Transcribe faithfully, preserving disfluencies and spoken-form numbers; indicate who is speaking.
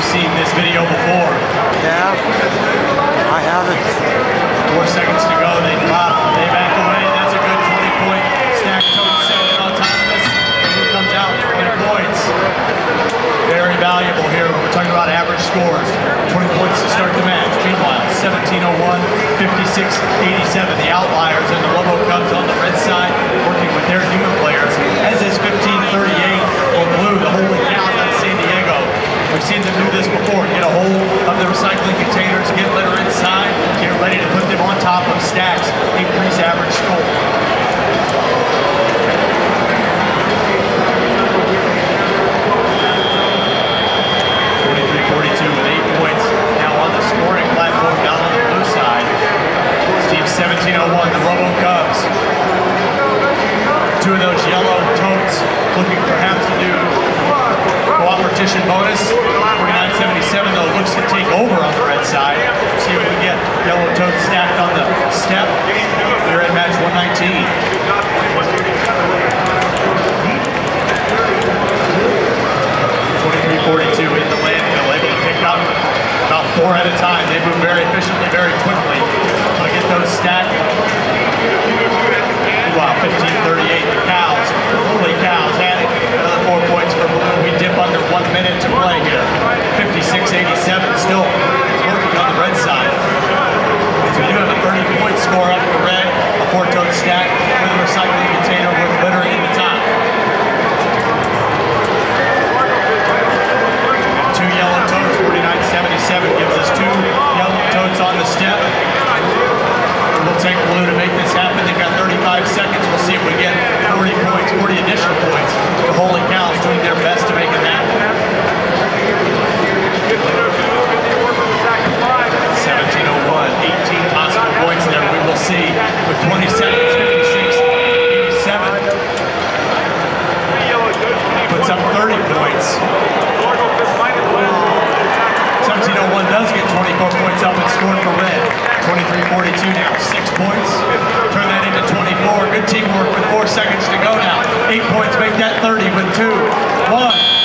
Speaker 1: seen this video before.
Speaker 2: Yeah, I haven't.
Speaker 1: Four seconds to go, they drop, they back away. That's a good twenty point stack tote set autonomous. Who comes out, twenty points. Very valuable here. We're talking about average scores. twenty points to start the match. Meanwhile, seventeen oh one, fifty-six eighty-seven. The outliers and the Robo Cubs on the red side working with their human players. As is fifteen thirty-eight on blue, the Holy Cows out of San Diego. We've seen them do this before. Get a hold of the recycling containers, get litter inside, get ready to put them on top of stacks, increase average score. twenty-three forty-two with eight points now on the scoring platform down on the blue side. This team seventeen oh one, the Robo Cubs. Two of those yellow totes looking perhaps to do competition bonus. forty-nine seventy-seven though looks to take over on the red side. See if we can get yellow totes stacked on the step. We're at match one nineteen. twenty-three forty-two in the landfill, able to pick up about four at a time. They move very efficiently, very quickly to get those stacked. Wow, fifteen thirty-eight, the Cows, Holy Cows adding another four points for blue. We dip under one minute to play here. fifty-six eighty-seven still working on the red side. So we do have a thirty point score up for red, a four tote stack with a recycling container with litter in the top. Two yellow totes, forty-nine seventy-seven gives us two yellow totes on the step. We'll take blue to make this happen. They've got thirty-five seconds. We'll see if we get forty points, forty additional points. The Holy Cows doing their best to make it happen. seventeen oh one, eighteen possible points there. We will see with twenty seconds, fifty-six eighty-seven. Puts up thirty points. seventeen oh one does get twenty-four points up and scored for red. twenty-three forty-two now, six points. Turn that into twenty-four. Good teamwork with four seconds to go now. Eight points, make that thirty with two. One.